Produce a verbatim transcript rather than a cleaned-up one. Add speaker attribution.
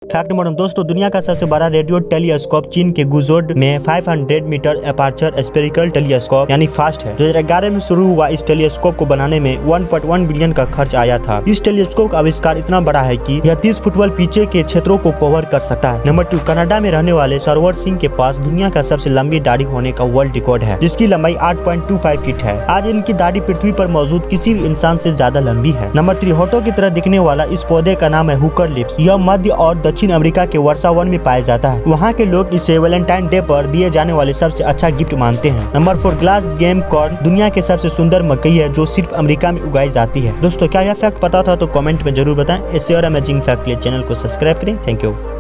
Speaker 1: Fact number दोस्तों, दुनिया का सबसे बड़ा रेडियो टेलीस्कोप चीन के गुजोउ में पाँच सौ मीटर अपर्चर स्फेरिकल टेलीस्कोप यानी फास्ट है। दो हज़ार ग्यारह में शुरू हुआ इस टेलीस्कोप को बनाने में एक पॉइंट एक बिलियन का खर्च आया था। इस टेलीस्कोप का आविष्कार इतना बड़ा है कि यह तीस फुटबॉल पीछे के क्षेत्रों को कवर कर सकता है। नंबर टू, कनाडा में रहने वाले सरवर सिंह के पास दुनिया का सबसे लंबी दाढ़ी होने का वर्ल्ड रिकॉर्ड है, जिसकी लंबाई आठ पॉइंट दो पाँच फीट है। आज इनकी दाढ़ी पृथ्वी पर मौजूद किसी भी इंसान से ज्यादा लंबी है। नंबर थ्री, होठों की तरह दिखने वाला इस पौधे का नाम है हुकर लिप्स। यह मध्य और दक्षिण अमेरिका के वर्षा वन में पाया जाता है। वहाँ के लोग इसे वैलेंटाइन डे पर दिए जाने वाले सबसे अच्छा गिफ्ट मानते हैं। Number four, glass game corn दुनिया के सबसे सुंदर मकई है जो सिर्फ अमेरिका में उगाई जाती है। दोस्तों, क्या यह फैक्ट पता था तो कमेंट में जरूर बताएं। ऐसे और अमेजिंग फैक्ट के लिए चैनल को सब्सक्राइब करें। Thank you.